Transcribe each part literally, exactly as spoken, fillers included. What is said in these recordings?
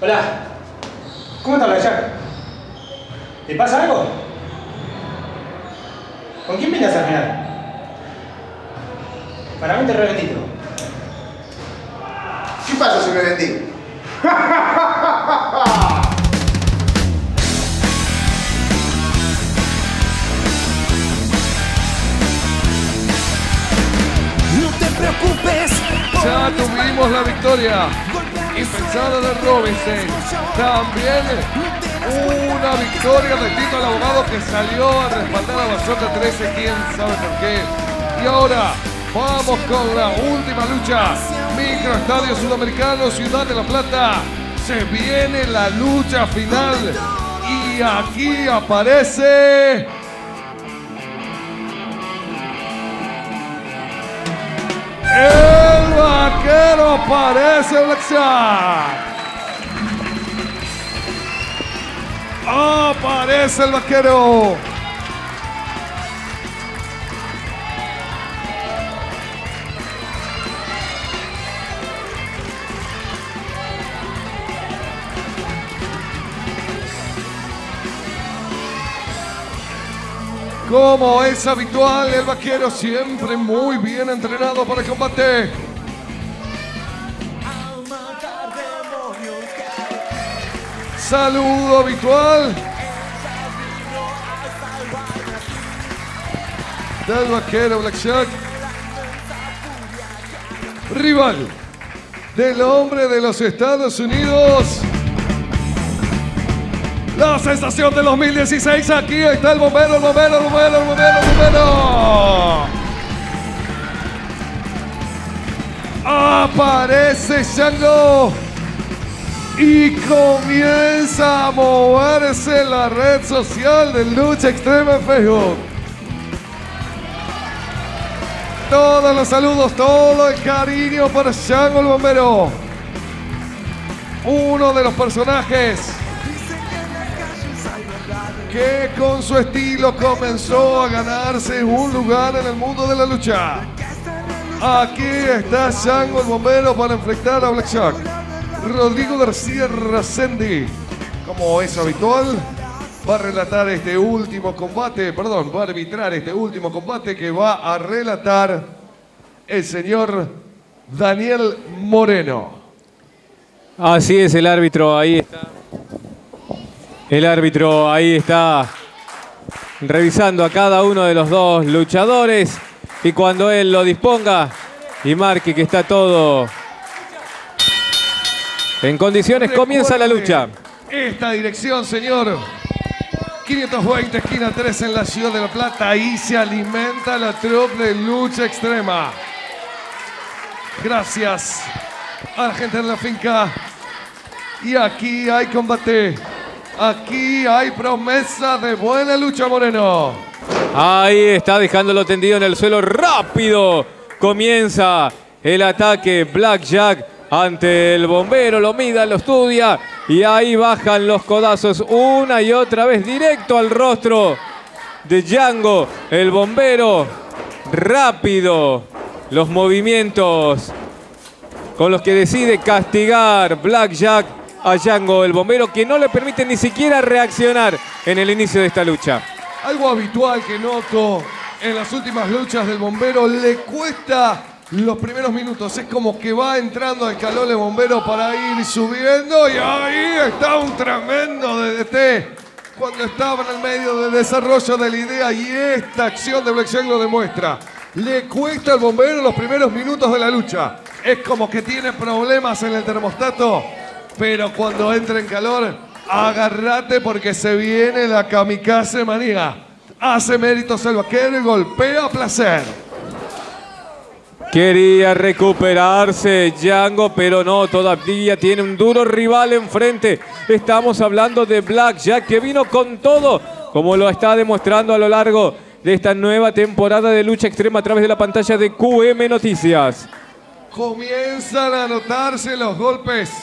Hola. ¿Cómo está Blackjack? ¿Te pasa algo? ¿Con quién vienes a cenar? Para mí te reventí todo. ¿Qué pasa si me vendí? No te preocupes. Ya tuvimos la victoria impensada de Robinson. También una victoria de Tito el Abogado, que salió a respaldar a Bayonne trece, quién sabe por qué. Y ahora vamos con la última lucha. Microestadio Sudamericano, Ciudad de La Plata. Se viene la lucha final. Y aquí aparece... el vaquero, aparece Blackjack. Aparece el vaquero. Como es habitual, el vaquero siempre muy bien entrenado para el combate. Saludo habitual del vaquero Blackjack. Rival del hombre de los Estados Unidos. La sensación del dos mil dieciséis, aquí está el bombero, el bombero, el bombero, el bombero, el bombero. Aparece Django y comienza a moverse la red social de Lucha Extrema en Facebook. Todos los saludos, todo el cariño para Django el bombero. Uno de los personajes que con su estilo comenzó a ganarse un lugar en el mundo de la lucha. Aquí está Django el bombero para enfrentar a Blackjack. Rodrigo García Racendi, como es habitual, va a relatar este último combate, perdón, va a arbitrar este último combate que va a relatar el señor Daniel Moreno. Así es, el árbitro, ahí está. El árbitro ahí está revisando a cada uno de los dos luchadores, y cuando él lo disponga y marque que está todo en condiciones, comienza la lucha. Esta dirección, señor. quinientos veinte, esquina tres en la Ciudad de La Plata. Ahí se alimenta la troupe de Lucha Extrema. Gracias a la gente de la finca. Y aquí hay combate. Aquí hay promesa de buena lucha, Moreno. Ahí está dejándolo tendido en el suelo. Rápido comienza el ataque. Blackjack ante el bombero. Lo mida, lo estudia. Y ahí bajan los codazos una y otra vez directo al rostro de Django, el bombero. Rápido los movimientos con los que decide castigar Blackjack a Django el bombero, que no le permite ni siquiera reaccionar en el inicio de esta lucha. Algo habitual que noto en las últimas luchas del bombero, le cuesta los primeros minutos. Es como que va entrando al calor el bombero para ir subiendo, y ahí está un tremendo D D T cuando estaba en el medio de desarrollo de la idea, y esta acción de Blackjack lo demuestra. Le cuesta al bombero los primeros minutos de la lucha. Es como que tiene problemas en el termostato. Pero cuando entra en calor, agárrate porque se viene la kamikaze manía. Hace méritos el vaquero y golpea a placer. Quería recuperarse Django, pero no, todavía tiene un duro rival enfrente. Estamos hablando de Blackjack, que vino con todo, como lo está demostrando a lo largo de esta nueva temporada de Lucha Extrema a través de la pantalla de Q M Noticias. Comienzan a notarse los golpes.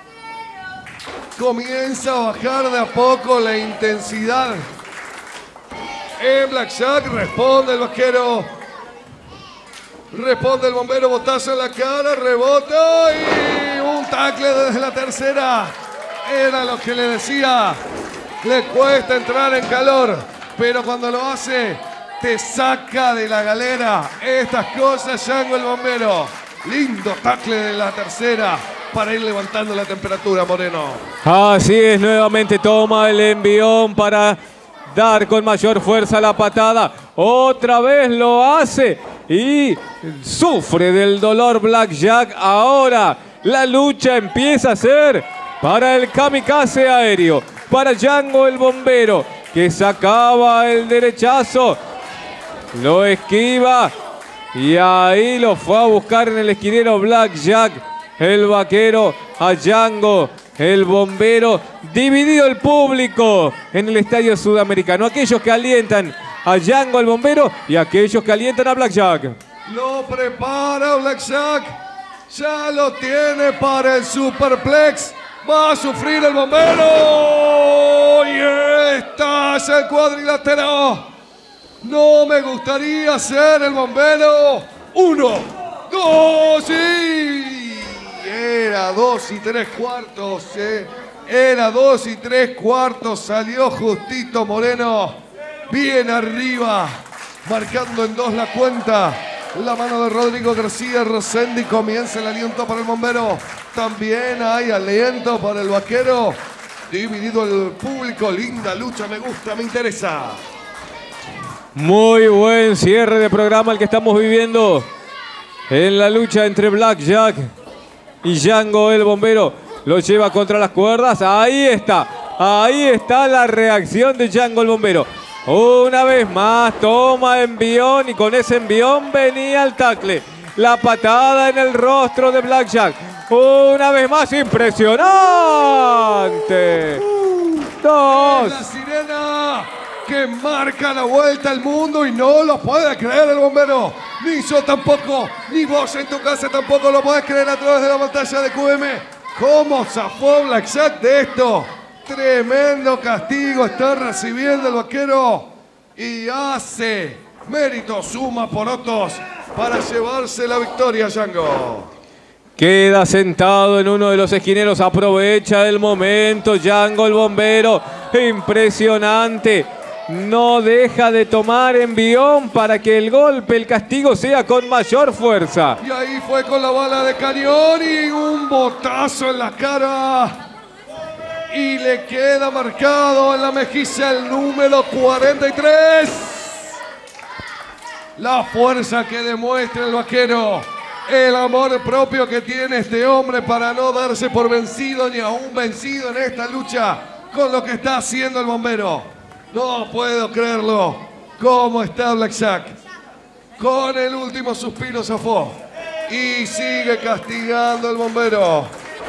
Comienza a bajar de a poco la intensidad. En Blackjack responde el vaquero. Responde el bombero, botazo en la cara, rebota y un tackle desde la tercera. Era lo que le decía. Le cuesta entrar en calor, pero cuando lo hace, te saca de la galera. Estas cosas, Django el Bombero. Lindo tackle de la tercera para ir levantando la temperatura, Moreno. Así es, nuevamente toma el envión para dar con mayor fuerza la patada. Otra vez lo hace y sufre del dolor Blackjack. Ahora la lucha empieza a ser para el kamikaze aéreo, para Django el Bombero, que sacaba el derechazo, lo esquiva y ahí lo fue a buscar en el esquinero Blackjack, el vaquero, a Django el Bombero. Dividido el público en el estadio sudamericano, aquellos que alientan a Django el Bombero y aquellos que alientan a Blackjack. Lo prepara Blackjack, ya lo tiene para el superplex. Va a sufrir el Bombero y estalla el cuadrilátero. No me gustaría ser el Bombero. Uno, dos y... Era dos y tres cuartos. Eh. Era dos y tres cuartos. Salió justito Moreno. Bien arriba. Marcando en dos la cuenta. La mano de Rodrigo García Rosendi. Comienza el aliento para el Bombero. También hay aliento para el vaquero. Dividido el público. Linda lucha. Me gusta, me interesa. Muy buen cierre de programa el que estamos viviendo en la lucha entre Blackjack y Django el Bombero. Lo lleva contra las cuerdas. Ahí está. Ahí está la reacción de Django el Bombero. Una vez más toma envión y con ese envión venía el tackle. La patada en el rostro de Blackjack. Una vez más impresionante. Dos. La sirena que marca la vuelta al mundo y no lo puede creer el Bombero. Ni yo tampoco, ni vos en tu casa tampoco lo podés creer a través de la pantalla de Q M. ¿Cómo zafó Blackjack de esto? Tremendo castigo está recibiendo el vaquero y hace mérito, suma por otros para llevarse la victoria, Django. Queda sentado en uno de los esquineros, aprovecha el momento Django el Bombero, impresionante. No deja de tomar envión para que el golpe, el castigo sea con mayor fuerza. Y ahí fue con la bala de cañón y un botazo en la cara. Y le queda marcado en la mejilla el número cuarenta y tres. La fuerza que demuestra el vaquero. El amor propio que tiene este hombre para no darse por vencido ni aún vencido en esta lucha con lo que está haciendo el Bombero. No puedo creerlo. ¿Cómo está Blackjack? Con el último suspiro zafó. Y sigue castigando el Bombero.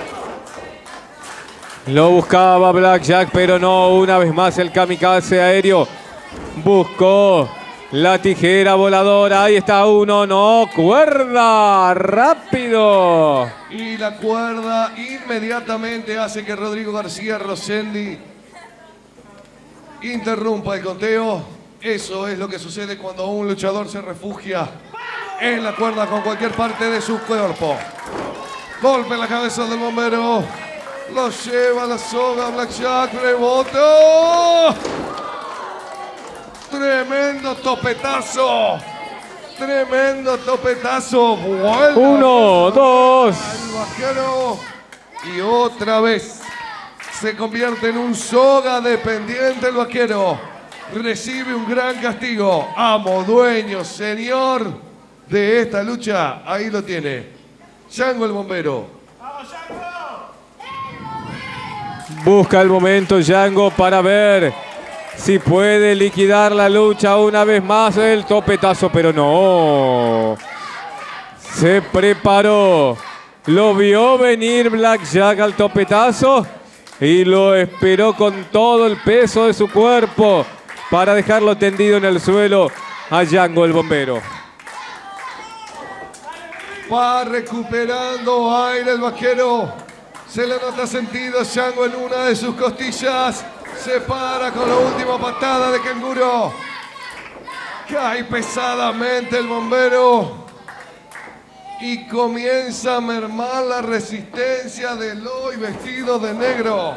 Lo buscaba Blackjack, pero no. Una vez más el kamikaze aéreo. Buscó la tijera voladora. Ahí está uno. No, cuerda. Rápido. Y la cuerda inmediatamente hace que Rodrigo García Rosendi interrumpa el conteo. Eso es lo que sucede cuando un luchador se refugia en la cuerda con cualquier parte de su cuerpo. Golpe en la cabeza del Bombero. Lo lleva a la soga Blackjack. Rebota. Tremendo topetazo. Tremendo topetazo. Vuelve Uno, dos. al vaquero. Y otra vez se convierte en un soga dependiente el vaquero. Recibe un gran castigo. Amo, dueño, señor de esta lucha. Ahí lo tiene. Django el Bombero. Busca el momento Django para ver si puede liquidar la lucha una vez más. El topetazo, pero no. Se preparó. Lo vio venir Blackjack al topetazo y lo esperó con todo el peso de su cuerpo para dejarlo tendido en el suelo a Django el Bombero. Va recuperando aire el vaquero. Se le nota sentido a Django en una de sus costillas. Se para con la última patada de canguro. Cae pesadamente el Bombero. y comienza a mermar la resistencia del hoy vestido de negro.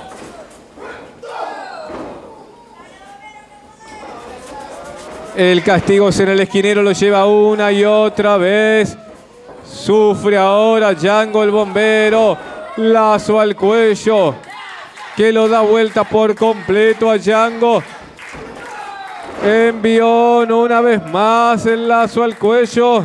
El castigo en el esquinero lo lleva una y otra vez. Sufre ahora Django el bombero. Lazo al cuello que lo da vuelta por completo a Django. Envión una vez más, el lazo al cuello.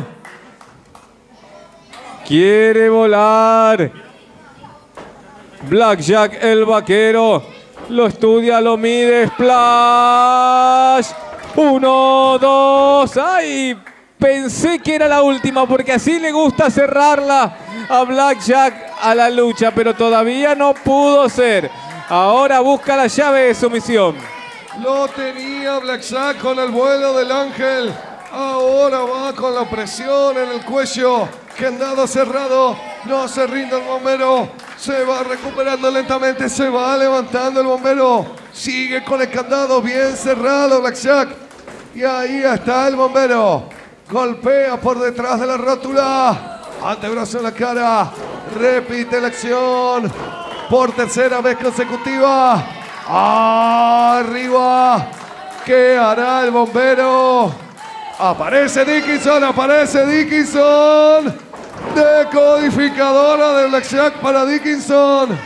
Quiere volar. Blackjack el vaquero. Lo estudia, lo mide. Splash. Uno, dos. ¡Ay! Pensé que era la última porque así le gusta cerrarla a Blackjack a la lucha, pero todavía no pudo ser. Ahora busca la llave de sumisión. Lo tenía Blackjack con el vuelo del ángel. Ahora va con la presión en el cuello. Candado cerrado. No se rinde el bombero. Se va recuperando lentamente. Se va levantando el bombero. Sigue con el candado bien cerrado Blackjack. Y ahí está el bombero. Golpea por detrás de la rótula. Antebrazo en la cara. Repite la acción. Por tercera vez consecutiva. Arriba. ¿Qué hará el bombero? Aparece Dickinson. Aparece Dickinson. Decodificadora de Blackjack para Dickinson.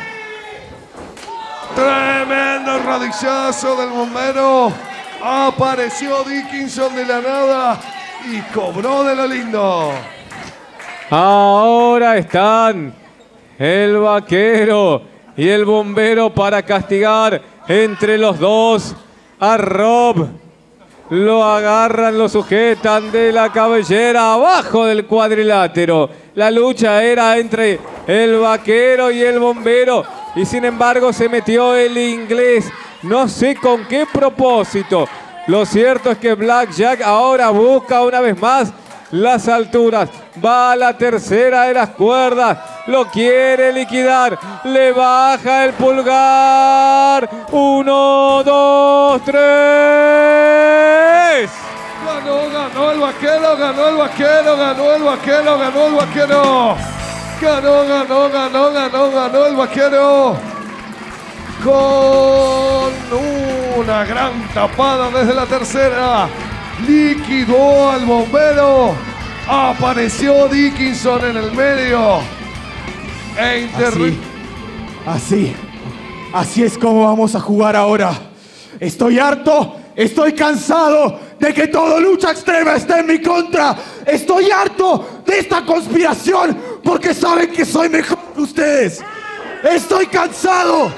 Tremendo rodillazo del bombero. Apareció Dickinson de la nada y cobró de lo lindo. Ahora están el vaquero y el bombero para castigar entre los dos a Rob. Lo agarran, lo sujetan de la cabellera abajo del cuadrilátero. La lucha era entre el vaquero y el bombero y sin embargo se metió el inglés. No sé con qué propósito. Lo cierto es que Blackjack ahora busca una vez más las alturas. Va a la tercera de las cuerdas. Lo quiere liquidar. Le baja el pulgar. Uno, dos, tres. Ganó, ganó el vaquero, ganó el vaquero, ganó el vaquero, ganó el vaquero. Ganó, ganó, ganó, ganó, ganó el vaquero. Con una gran tapada desde la tercera. Liquidó al bombero. Apareció Dickinson en el medio. E inter... Así, así, así es como vamos a jugar ahora. Estoy harto, estoy cansado de que toda lucha extrema esté en mi contra. Estoy harto de esta conspiración porque saben que soy mejor que ustedes. Estoy cansado.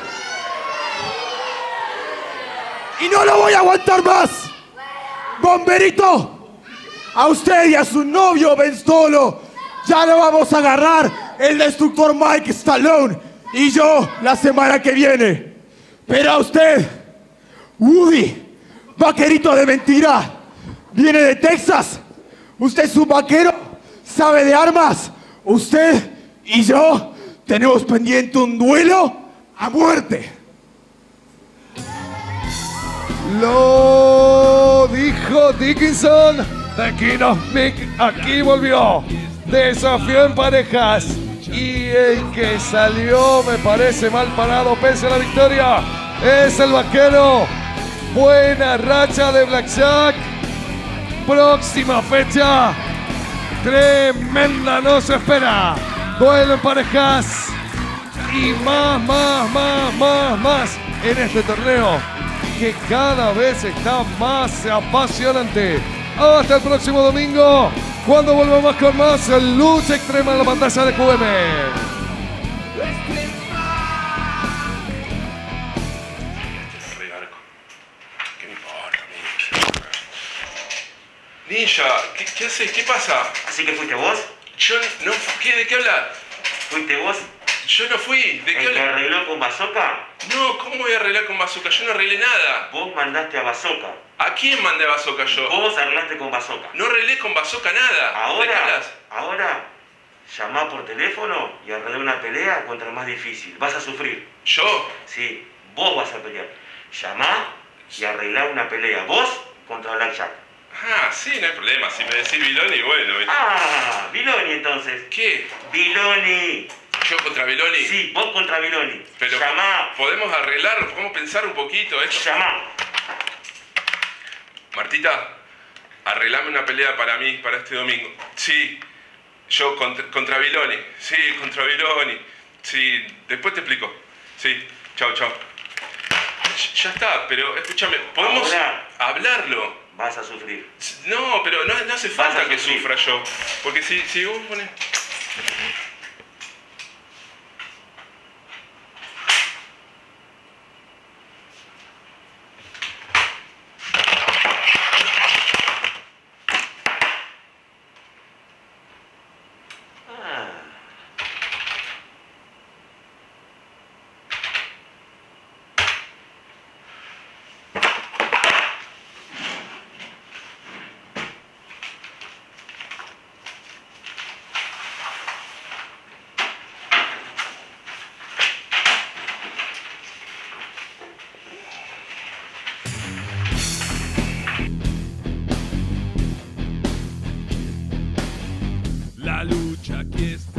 Y no lo voy a aguantar más. Bomberito, a usted y a su novio Ben Solo ya lo vamos a agarrar el destructor Mike Stallone y yo la semana que viene. Pero a usted, Woody, vaquerito de mentira, viene de Texas. Usted es un vaquero, sabe de armas. Usted y yo tenemos pendiente un duelo a muerte. Lo dijo Dickinson. The King of Mick aquí volvió. Desafío en parejas. Y el que salió, me parece mal parado pese a la victoria, es el vaquero. Buena racha de Blackjack. Próxima fecha. Tremenda nos espera. Duelo en parejas. Y más, más, más, más, más en este torneo, que cada vez está más apasionante. Hasta el próximo domingo, cuando volvamos con más lucha extrema en la pantalla de Q M. Ninja, ¿qué, qué haces? ¿Qué pasa? ¿Así que fuiste vos? Yo no... ¿Qué? ¿De qué hablas? ¿Fuiste vos? Yo no fui. ¿De qué ¿El que hablas? arregló con Bazooka? No, ¿cómo voy a arreglar con Bazooka? Yo no arreglé nada. Vos mandaste a Bazooka. ¿A quién mandé a Bazooka yo? Vos arreglaste con Bazooka. No arreglé con Bazooka nada. ¿De qué Ahora, hablas? ahora, llamá por teléfono y arreglá una pelea contra el más difícil. Vas a sufrir. ¿Yo? Sí, vos vas a pelear. Llamá y arreglá una pelea. Vos contra Blackjack. Ah, sí, no hay problema. Si me decís Biloni, bueno. ¿viste? Ah, Biloni entonces. ¿Qué? Biloni. ¿Yo contra Biloni? Sí, vos contra Biloni. Pero Llamá. podemos arreglarlo, podemos pensar un poquito esto. Llamá. Martita, arreglame una pelea para mí, para este domingo. Sí, yo contra, contra Biloni. Sí, contra Biloni. Sí, después te explico. Sí, chao, chao. Ya está, pero escúchame, podemos Ahora hablarlo. vas a sufrir. No, pero no, no hace falta Vas a que sufrir. sufra yo. Porque si, si vos pones... La lucha aquí está.